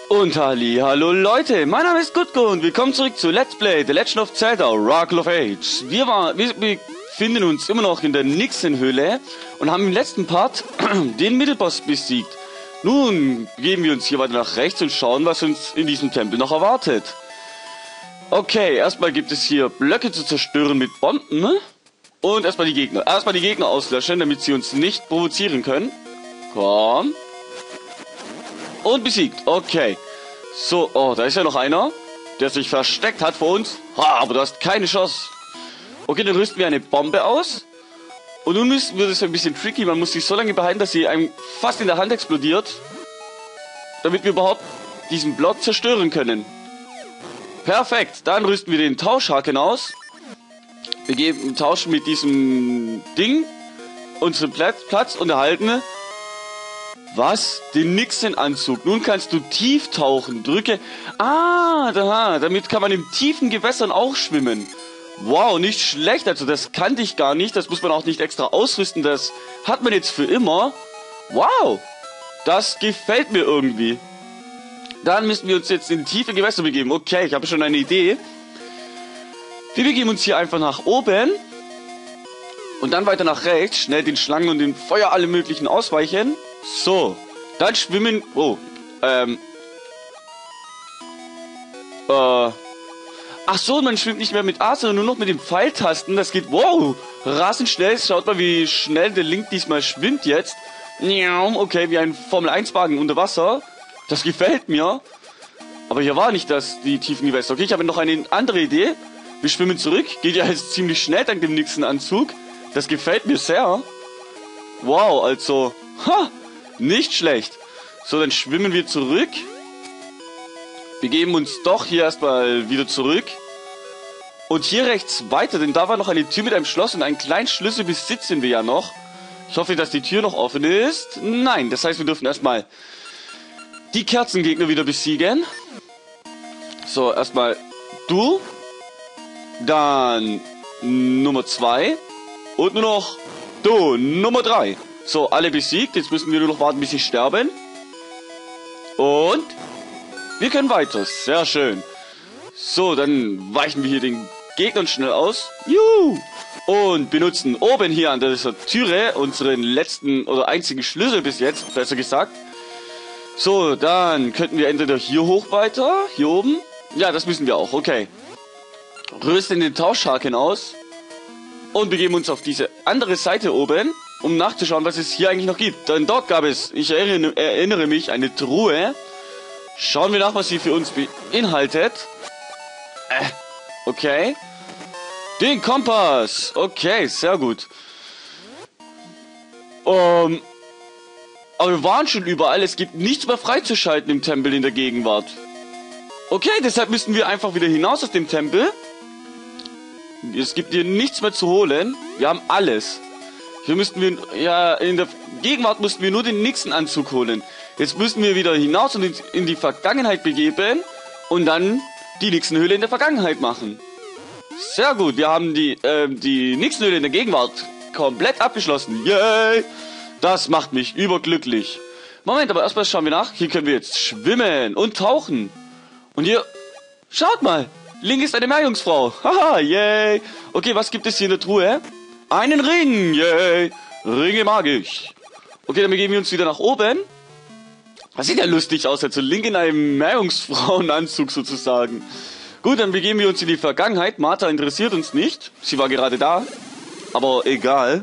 Und hallo Leute, mein Name ist Gutko und willkommen zurück zu Let's Play The Legend of Zelda Oracle of Age. Wir befinden uns immer noch in der Nixenhöhle und haben im letzten Part den Mittelboss besiegt. Nun gehen wir uns hier weiter nach rechts und schauen, was uns in diesem Tempel noch erwartet. Okay, erstmal gibt es hier Blöcke zu zerstören mit Bomben. Und erstmal die Gegner. Erstmal die Gegner auslöschen, damit sie uns nicht provozieren können. Komm. Und besiegt. Okay. So, oh, da ist ja noch einer, der sich versteckt hat vor uns. Ha, aber du hast keine Chance. Okay, dann rüsten wir eine Bombe aus. Und nun wird es ein bisschen tricky. Man muss sie so lange behalten, dass sie einem fast in der Hand explodiert. Damit wir überhaupt diesen Block zerstören können. Perfekt. Dann rüsten wir den Tauschhaken aus. Wir tauschen mit diesem Ding unseren Platz und erhalten... Was? Den Nixen-Anzug. Nun kannst du tief tauchen. Drücke... Ah, da. Damit kann man in tiefen Gewässern auch schwimmen. Wow, nicht schlecht. Also das kannte ich gar nicht. Das muss man auch nicht extra ausrüsten. Das hat man jetzt für immer. Wow. Das gefällt mir irgendwie. Dann müssen wir uns jetzt in tiefe Gewässer begeben. Okay, ich habe schon eine Idee. Wir begeben uns hier einfach nach oben. Und dann weiter nach rechts. Schnell den Schlangen und dem Feuer alle möglichen ausweichen. So, dann schwimmen... Oh, Ach so, man schwimmt nicht mehr mit A, sondern nur noch mit den Pfeiltasten. Das geht, wow, rasend schnell. Schaut mal, wie schnell der Link diesmal schwimmt jetzt. Okay, wie ein Formel-1-Wagen unter Wasser. Das gefällt mir. Aber hier war nicht die tiefen Gewässer. Okay, ich habe noch eine andere Idee. Wir schwimmen zurück. Geht ja jetzt ziemlich schnell dank dem nächsten Anzug. Das gefällt mir sehr. Wow, also... Ha! Nicht schlecht. So, dann schwimmen wir zurück. Wir geben uns doch hier erstmal wieder zurück. Und hier rechts weiter, denn da war noch eine Tür mit einem Schloss und einen kleinen Schlüssel besitzen wir ja noch. Ich hoffe, dass die Tür noch offen ist. Nein, das heißt, wir dürfen erstmal die Kerzengegner wieder besiegen. So, erstmal du. Dann Nummer 2. Und nur noch du, Nummer 3. So, alle besiegt. Jetzt müssen wir nur noch warten, bis sie sterben. Und wir können weiter. Sehr schön. So, dann weichen wir hier den Gegnern schnell aus. Juhu! Und benutzen oben hier an dieser Türe unseren letzten oder einzigen Schlüssel bis jetzt, besser gesagt. So, dann könnten wir entweder hier hoch weiter, hier oben. Ja, das müssen wir auch. Okay. Rüsten den Tauschhaken aus. Und begeben uns auf diese andere Seite oben, um nachzuschauen, was es hier eigentlich noch gibt. Denn dort gab es, ich erinnere mich, eine Truhe. Schauen wir nach, was sie für uns beinhaltet. Okay. Den Kompass. Okay, sehr gut. Aber wir waren schon überall. Es gibt nichts mehr freizuschalten im Tempel in der Gegenwart. Okay, deshalb müssen wir einfach wieder hinaus aus dem Tempel. Es gibt hier nichts mehr zu holen. Wir haben alles. Hier müssten wir, ja, in der Gegenwart mussten wir nur den nächsten Anzug holen. Jetzt müssen wir wieder hinaus und in die Vergangenheit begeben und dann die Nixenhöhle in der Vergangenheit machen. Sehr gut, wir haben die Nixenhöhle in der Gegenwart komplett abgeschlossen. Yay! Das macht mich überglücklich. Moment, aber erstmal schauen wir nach. Hier können wir jetzt schwimmen und tauchen. Und hier, schaut mal, Link ist eine Meerjungfrau. Haha, yay! Okay, was gibt es hier in der Truhe? Einen Ring, yay! Ringe mag ich. Okay, dann begeben wir uns wieder nach oben. Das sieht ja lustig aus, als so Link in einem Meerjungfrauenanzug sozusagen. Gut, dann begeben wir uns in die Vergangenheit. Martha interessiert uns nicht. Sie war gerade da. Aber egal.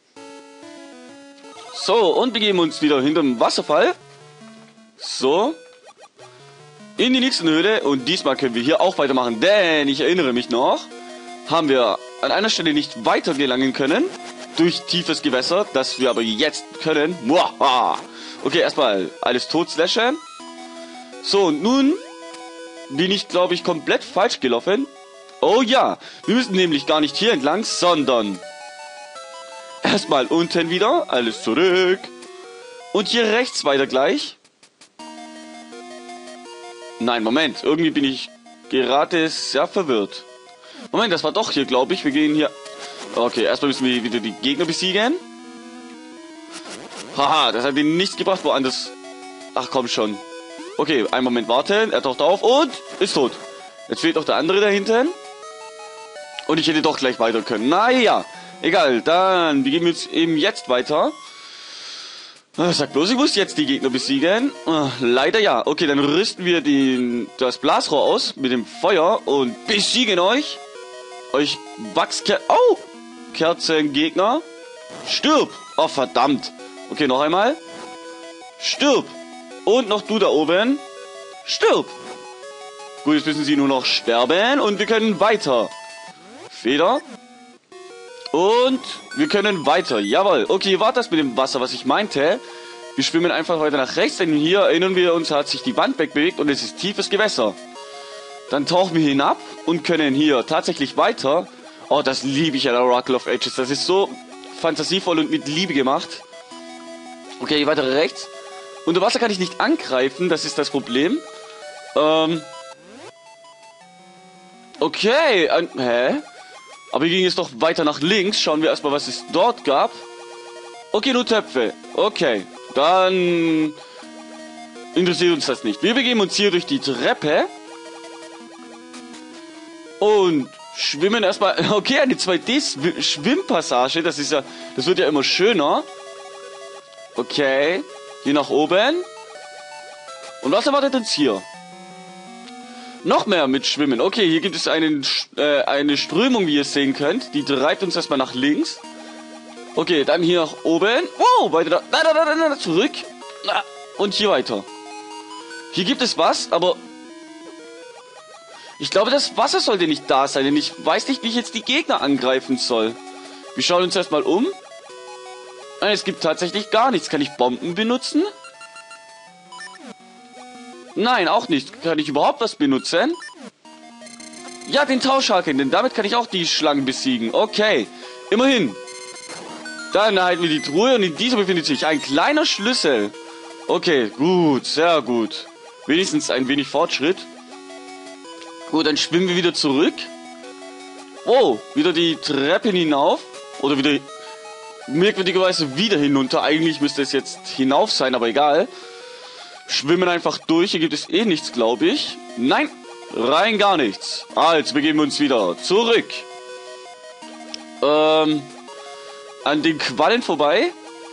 So, und begeben uns wieder hinterm Wasserfall. So. In die nächste Höhle. Und diesmal können wir hier auch weitermachen. Denn, ich erinnere mich noch, haben wir an einer Stelle nicht weiter gelangen können. Durch tiefes Gewässer. Das wir aber jetzt können. Muaha. Okay, erstmal alles tot slashen. So, und nun bin ich, glaube ich, komplett falsch gelaufen. Oh ja, wir müssen nämlich gar nicht hier entlang, sondern erstmal unten wieder, alles zurück. Und hier rechts weiter gleich. Nein, Moment, irgendwie bin ich gerade sehr verwirrt. Moment, das war doch hier, glaube ich. Wir gehen hier... Okay, erstmal müssen wir wieder die Gegner besiegen. Haha, das hat ihnen nichts gebracht, woanders... Ach komm schon. Okay, einen Moment warten. Er taucht auf und ist tot. Jetzt fehlt noch der andere da hinten. Und ich hätte doch gleich weiter können. Naja, egal. Dann begeben wir uns eben jetzt weiter. Sag bloß, ich muss jetzt die Gegner besiegen. Leider ja. Okay, dann rüsten wir das Blasrohr aus mit dem Feuer und besiegen euch. Kerzengegner. Stirb. Oh, verdammt. Okay, noch einmal. Stirb. Und noch du da oben. Stirb. Gut, jetzt müssen sie nur noch sterben und wir können weiter. Feder. Und wir können weiter. Jawohl. Okay, war das mit dem Wasser, was ich meinte. Wir schwimmen einfach weiter nach rechts, denn hier erinnern wir uns, hat sich die Wand wegbewegt und es ist tiefes Gewässer. Dann tauchen wir hinab und können hier tatsächlich weiter. Oh, das liebe ich an der Oracle of Ages. Das ist so fantasievoll und mit Liebe gemacht. Okay, weiter rechts. Unter Wasser kann ich nicht angreifen, das ist das Problem. Okay, hä? Aber wir gehen jetzt doch weiter nach links. Schauen wir erstmal, was es dort gab. Okay, nur Töpfe. Okay, dann interessiert uns das nicht. Wir begeben uns hier durch die Treppe. Und schwimmen erstmal. Okay, eine 2D-Schwimmpassage. Das wird ja immer schöner. Okay, hier nach oben. Und was erwartet uns hier? Noch mehr mit Schwimmen. Okay, hier gibt es eine Strömung, wie ihr sehen könnt. Die treibt uns erstmal nach links. Okay, dann hier nach oben. Wow, weiter da. Zurück. Und hier weiter. Hier gibt es was, aber ich glaube, das Wasser sollte nicht da sein, denn ich weiß nicht, wie ich jetzt die Gegner angreifen soll. Wir schauen uns erstmal um. Es gibt tatsächlich gar nichts. Kann ich Bomben benutzen? Nein, auch nicht. Kann ich überhaupt was benutzen? Ja, den Tauschhaken, denn damit kann ich auch die Schlangen besiegen. Okay, immerhin. Dann erhalten wir die Truhe und in dieser befindet sich ein kleiner Schlüssel. Okay, gut, sehr gut. Wenigstens ein wenig Fortschritt. Gut, dann schwimmen wir wieder zurück. Oh, wieder die Treppen hinauf. Oder wieder merkwürdigerweise wieder hinunter. Eigentlich müsste es jetzt hinauf sein, aber egal. Schwimmen einfach durch. Hier gibt es eh nichts, glaube ich. Nein, rein gar nichts. Also begeben wir uns wieder zurück. An den Quallen vorbei.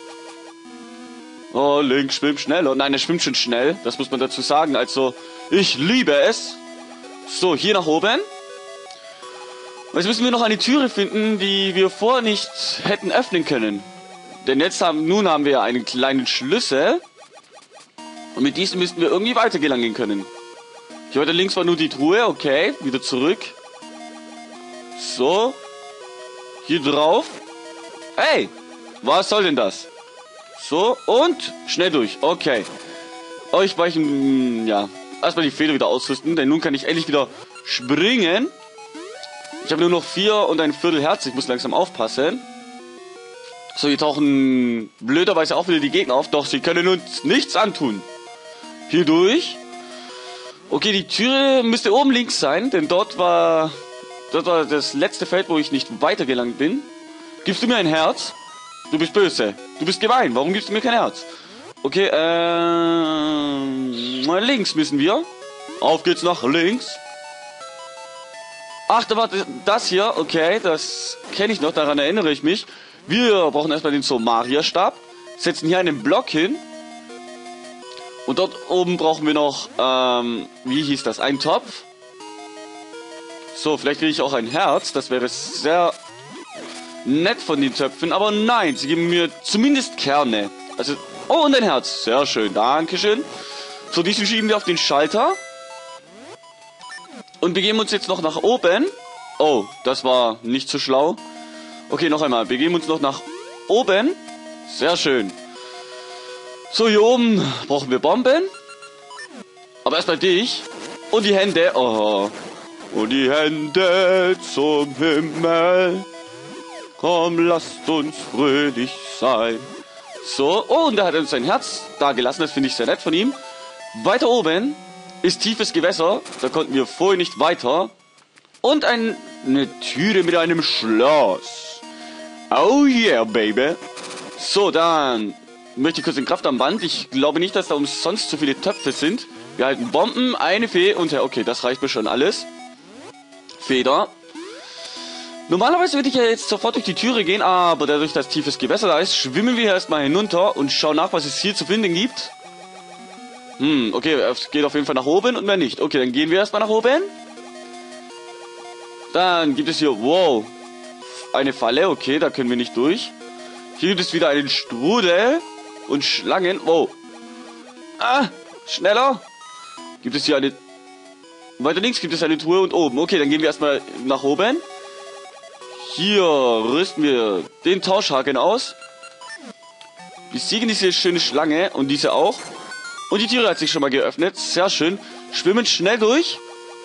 Oh, Link schwimmt schneller. Nein, er schwimmt schon schnell. Das muss man dazu sagen. Also, ich liebe es. So, hier nach oben. Und jetzt müssen wir noch eine Türe finden, die wir vorher nicht hätten öffnen können. Denn nun haben wir einen kleinen Schlüssel. Und mit diesem müssten wir irgendwie weiter gelangen können. Hier weiter links war nur die Truhe. Okay, wieder zurück. So. Hier drauf. Hey, was soll denn das? So, und schnell durch. Okay. Euch weichen, ja, erstmal die Feder wieder ausrüsten, denn nun kann ich endlich wieder springen. Ich habe nur noch 4 und ein Viertel Herz. Ich muss langsam aufpassen. So, hier tauchen blöderweise auch wieder die Gegner auf. Doch, sie können uns nichts antun. Hier durch. Okay, die Türe müsste oben links sein, denn dort war das letzte Feld, wo ich nicht weitergelangt bin. Gibst du mir ein Herz? Du bist böse. Du bist gemein. Warum gibst du mir kein Herz? Okay, links müssen wir. Auf geht's nach links. Ach, da war das hier. Okay, das kenne ich noch. Daran erinnere ich mich. Wir brauchen erstmal den Somaria-Stab. Setzen hier einen Block hin. Und dort oben brauchen wir noch, wie hieß das? Einen Topf. So, vielleicht kriege ich auch ein Herz. Das wäre sehr nett von den Töpfen. Aber nein, sie geben mir zumindest Kerne. Also, oh, und ein Herz. Sehr schön, dankeschön. So, diesen schieben wir auf den Schalter. Und begeben uns jetzt noch nach oben. Oh, das war nicht so schlau. Okay, noch einmal. Begeben uns noch nach oben. Sehr schön. So, hier oben brauchen wir Bomben. Aber erstmal dich. Und die Hände. Oh. Und die Hände zum Himmel. Komm, lasst uns fröhlich sein. So, oh, und da hat er uns sein Herz da gelassen. Das finde ich sehr nett von ihm. Weiter oben ist tiefes Gewässer. Da konnten wir vorher nicht weiter. Und eine Türe mit einem Schloss. Oh yeah, baby. So, dann möchte ich kurz den Kraftarmband. Ich glaube nicht, dass da umsonst so viele Töpfe sind. Wir halten Bomben, eine Fee und ja, okay, das reicht mir schon alles. Feder. Normalerweise würde ich ja jetzt sofort durch die Türe gehen, aber dadurch, dass tiefes Gewässer da ist, schwimmen wir erstmal hinunter und schauen nach, was es hier zu finden gibt. Okay, es geht auf jeden Fall nach oben und mehr nicht. Okay, dann gehen wir erstmal nach oben. Dann gibt es hier, wow, eine Falle, okay, da können wir nicht durch. Hier gibt es wieder einen Strudel und Schlangen, wow. Schneller. Gibt es hier eine, weiter links gibt es eine Truhe und oben. Okay, dann gehen wir erstmal nach oben. Hier rüsten wir den Tauschhaken aus. Besiegen diese schöne Schlange und diese auch. Und die Türe hat sich schon mal geöffnet. Sehr schön. Schwimmen schnell durch.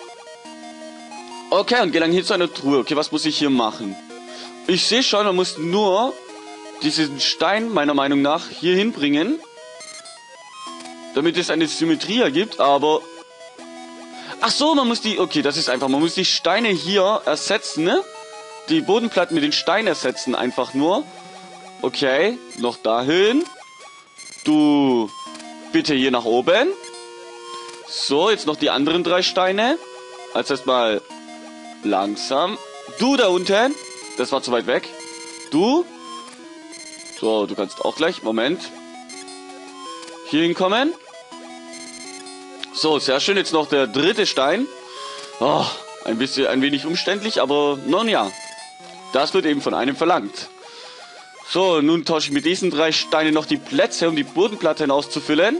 Okay, und gelangen hier zu einer Truhe. Okay, was muss ich hier machen? Ich sehe schon, man muss nur diesen Stein, meiner Meinung nach, hier hinbringen. Damit es eine Symmetrie ergibt, aber... Ach so, man muss die... Okay, das ist einfach. Man muss die Steine hier ersetzen, ne? Die Bodenplatten mit den Steinen ersetzen, einfach nur. Okay, noch dahin. Du... Bitte hier nach oben. So, jetzt noch die anderen 3 Steine. Als erstmal langsam. Du da unten. Das war zu weit weg. Du. So, du kannst auch gleich. Moment. Hier hinkommen. So, sehr schön. Jetzt noch der 3. Stein. Oh, ein wenig umständlich, aber nun ja. Das wird eben von einem verlangt. So, nun tausche ich mit diesen 3 Steinen noch die Plätze, um die Bodenplatte auszufüllen.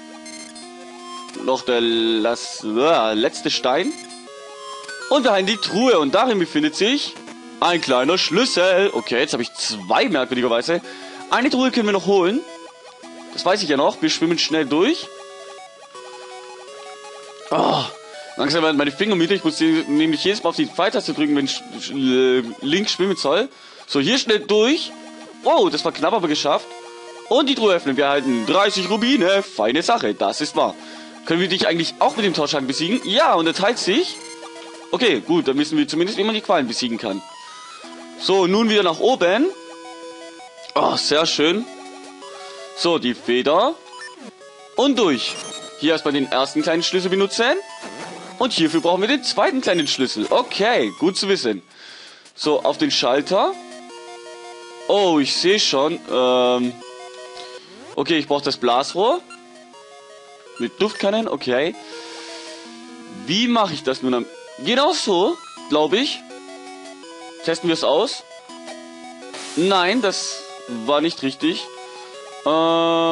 Noch der letzte Stein. Und dahin die Truhe. Und darin befindet sich ein kleiner Schlüssel. Okay, jetzt habe ich 2 merkwürdigerweise. Eine Truhe können wir noch holen. Das weiß ich ja noch. Wir schwimmen schnell durch. Oh, langsam werden meine Finger müde. Ich muss nämlich jedes Mal auf die Pfeiltaste drücken, wenn ich links schwimmen soll. So, hier schnell durch. Wow, das war knapp, aber geschafft. Und die Truhe öffnen. Wir erhalten 30 Rubine. Feine Sache, das ist wahr. Können wir dich eigentlich auch mit dem Tauschhaken besiegen? Ja, und er teilt sich. Okay, gut, dann wissen wir zumindest, wie man die Qualen besiegen kann. So, nun wieder nach oben. Oh, sehr schön. So, die Feder. Und durch. Hier erstmal den ersten kleinen Schlüssel benutzen. Und hierfür brauchen wir den zweiten kleinen Schlüssel. Okay, gut zu wissen. So, auf den Schalter. Oh, ich sehe schon. Okay, ich brauche das Blasrohr. Mit Duftkannen, okay. Wie mache ich das nun? Genau so, glaube ich. Testen wir es aus. Nein, das war nicht richtig. Ach,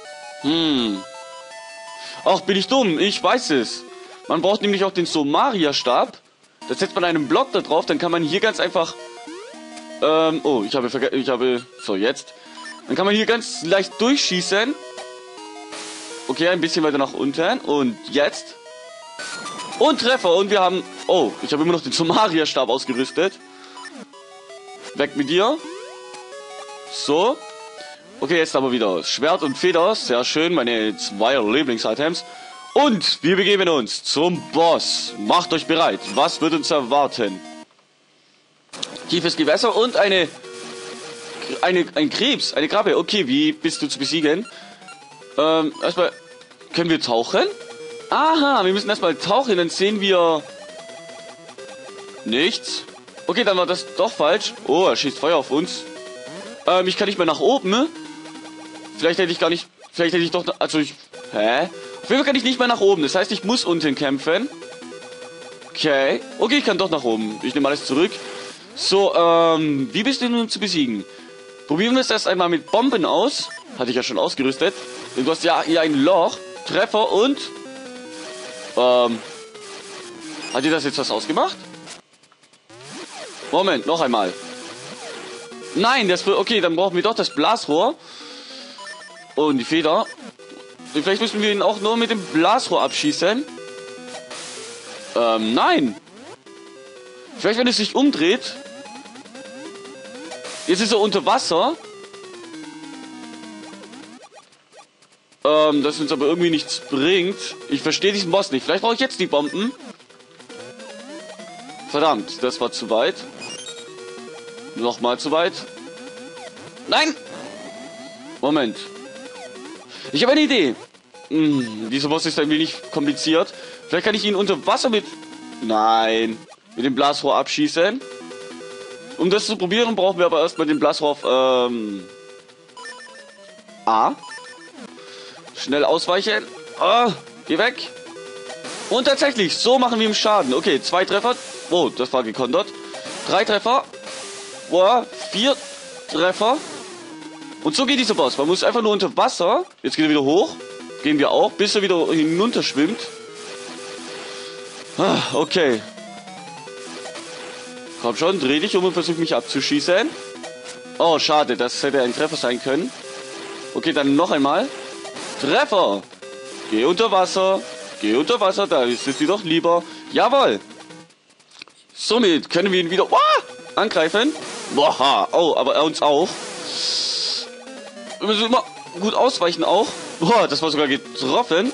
bin ich dumm. Ich weiß es. Man braucht nämlich auch den Somaria-Stab. Da setzt man einen Block da drauf, dann kann man hier ganz einfach... oh, ich habe... So, jetzt. Dann kann man hier ganz leicht durchschießen. Okay, ein bisschen weiter nach unten. Und jetzt. Und Treffer. Und wir haben... Oh, ich habe immer noch den Somaria-Stab ausgerüstet. Weg mit dir. So. Okay, jetzt aber wieder Schwert und Feder. Sehr schön, meine 2 Lieblings-Items. Und wir begeben uns zum Boss. Macht euch bereit. Was wird uns erwarten? Tiefes Gewässer und ein Krebs, eine Krabbe. Okay, wie bist du zu besiegen? Erstmal, können wir tauchen? Aha, wir müssen erstmal tauchen, dann sehen wir nichts. Okay, dann war das doch falsch. Oh, er schießt Feuer auf uns. Ich kann nicht mehr nach oben, ne? Vielleicht hätte ich doch, also ich, hä? Auf jeden Fall kann ich nicht mehr nach oben, das heißt, ich muss unten kämpfen. Okay, okay, ich kann doch nach oben. Ich nehme alles zurück. So, wie bist du nun zu besiegen? Probieren wir es erst einmal mit Bomben aus. Hatte ich ja schon ausgerüstet. Du hast ja hier ein Loch. Treffer und... hat dir das jetzt was ausgemacht? Moment, noch einmal. Nein, das... Okay, dann brauchen wir doch das Blasrohr. Und die Feder. Vielleicht müssen wir ihn auch nur mit dem Blasrohr abschießen. Nein. Vielleicht, wenn es sich umdreht. Jetzt ist er unter Wasser. Das uns aber irgendwie nichts bringt. Ich verstehe diesen Boss nicht. Vielleicht brauche ich jetzt die Bomben. Verdammt, das war zu weit. Nochmal zu weit. Nein! Moment. Ich habe eine Idee. Dieser Boss ist ein wenig kompliziert. Vielleicht kann ich ihn unter Wasser mit... Nein. Mit dem Blasrohr abschießen. Um das zu probieren, brauchen wir aber erstmal den Blasrohr auf, A. Schnell ausweichen. Geh weg. Und tatsächlich, so machen wir ihm Schaden. Okay, 2 Treffer. Oh, das war gekontert. 3 Treffer. 4 Treffer. Und so geht dieser Boss. Man muss einfach nur unter Wasser. Jetzt geht er wieder hoch. Gehen wir auch, bis er wieder hinunter schwimmt. Okay. Komm schon, dreh dich um und versuch mich abzuschießen. Oh, schade, das hätte ein Treffer sein können. Okay, dann noch einmal. Treffer. Geh unter Wasser. Geh unter Wasser, da ist es dir doch lieber. Jawohl. Somit können wir ihn wieder angreifen. Boah, oh, aber er uns auch. Wir müssen immer gut ausweichen auch. Boah, das war sogar getroffen.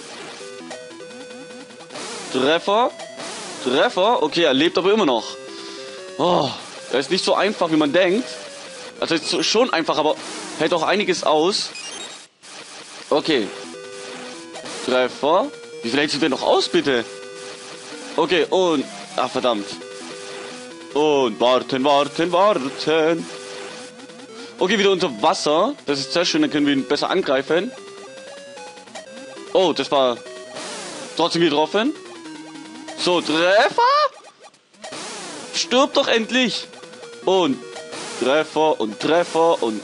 Treffer. Treffer. Okay, er lebt aber immer noch. Oh, er ist nicht so einfach, wie man denkt. Also ist schon einfach, aber hält auch einiges aus. Okay. Treffer. Wie viel hältst du denn noch aus, bitte? Okay, und... Ach, verdammt. Und warten, warten, warten. Okay, wieder unter Wasser. Das ist sehr schön, dann können wir ihn besser angreifen. Oh, das war trotzdem getroffen. So, Treffer? Stirb doch endlich. Und Treffer und Treffer und...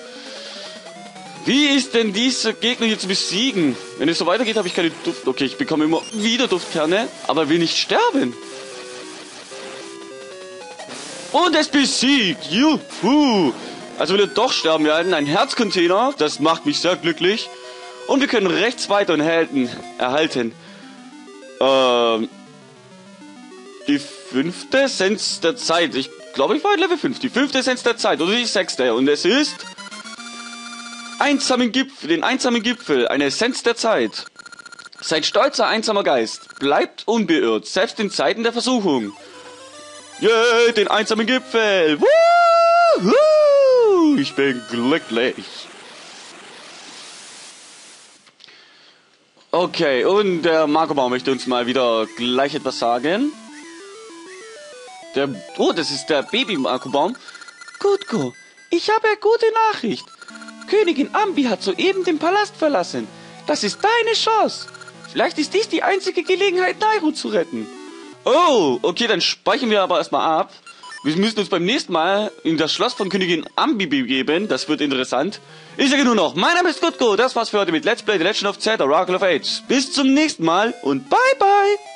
Wie ist denn dieser Gegner hier zu besiegen? Wenn es so weitergeht, habe ich keine Duft... Okay, ich bekomme immer wieder Duftkerne, aber er will nicht sterben. Und es besiegt. Juhu. Also will er doch sterben. Wir erhalten einen Herzcontainer. Das macht mich sehr glücklich. Und wir können rechts weiter und erhalten. Die 5. Essenz der Zeit. Ich glaube, ich war in Level 5. Die 5. Essenz der Zeit. Oder die 6. Und es ist... den einsamen Gipfel. Eine Essenz der Zeit. Sein stolzer, einsamer Geist bleibt unbeirrt, selbst in Zeiten der Versuchung. Yay, den einsamen Gipfel. Woohoo! Ich bin glücklich. Okay, und der Marco möchte uns mal wieder gleich etwas sagen. Das ist der Baby-Marco-Baum. Gutko, ich habe eine gute Nachricht. Königin Ambi hat soeben den Palast verlassen. Das ist deine Chance. Vielleicht ist dies die einzige Gelegenheit, Nairo zu retten. Oh, okay, dann speichern wir aber erstmal ab. Wir müssen uns beim nächsten Mal in das Schloss von Königin Ambi begeben. Das wird interessant. Ich sage nur noch, mein Name ist Gutko. Das war's für heute mit Let's Play The Legend of Zelda Oracle of Age. Bis zum nächsten Mal und bye bye.